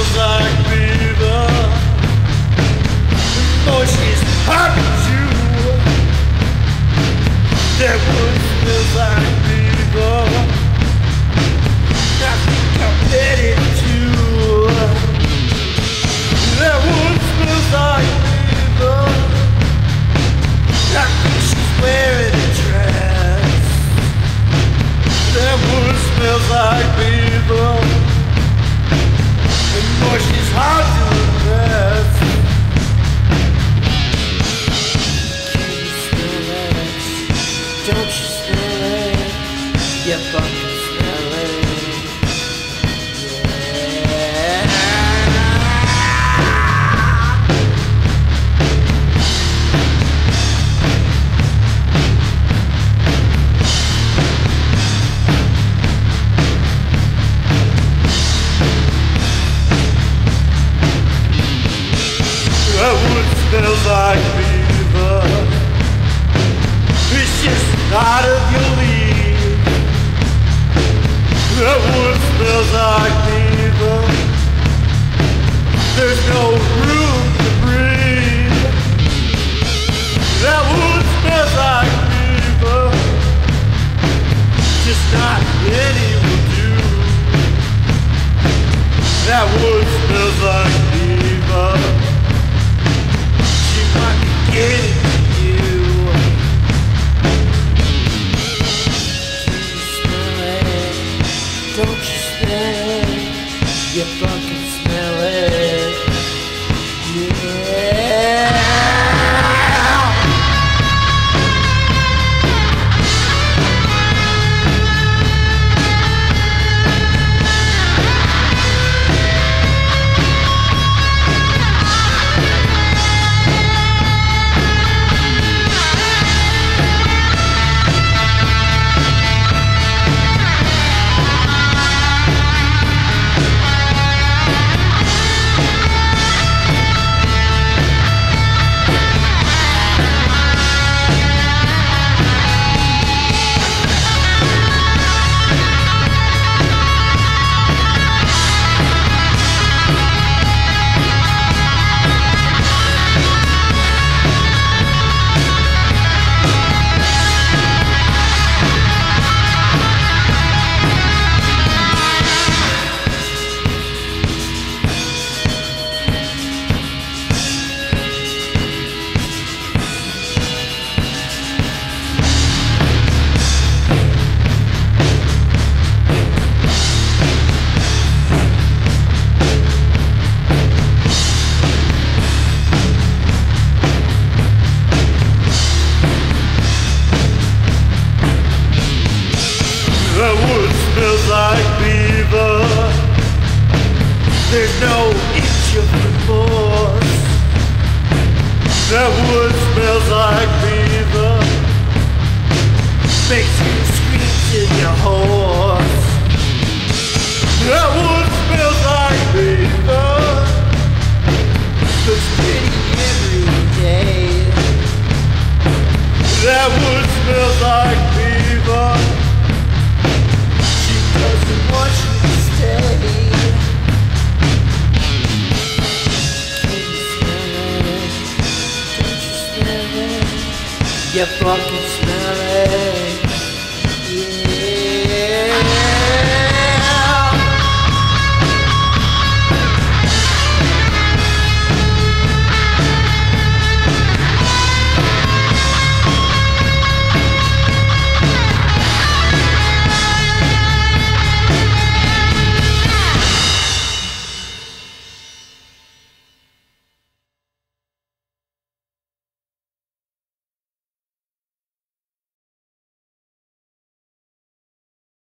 smells like Beaver. Oh, she's hot too. That wood smells like Beaver. I think I'm headed too. That wood smells like Beaver. I think she's wearing a dress. That wood smells like Beaver. And boy, she's hard to impress. Can you smell it? Don't you smell it? You fucking smell it. That wood smells like Beaver. It's just out of your league. That wood smells like Beaver. There's no room to breathe. That wood smells like Beaver. Just not any will do. That wood smells like Beaver. Get it to you. Can you smell it? Don't you smell it? You fucking smell it. Yeah. That wood smells like Beaver. There's no inch of remorse. That wood smells like Beaver. Makes you scream till your horse. That wood smells like Beaver. Looks pretty every day. That wood smells like Beaver. Doesn't want you to stay. Can you smell it? Don't you smell it? You fucking smell it.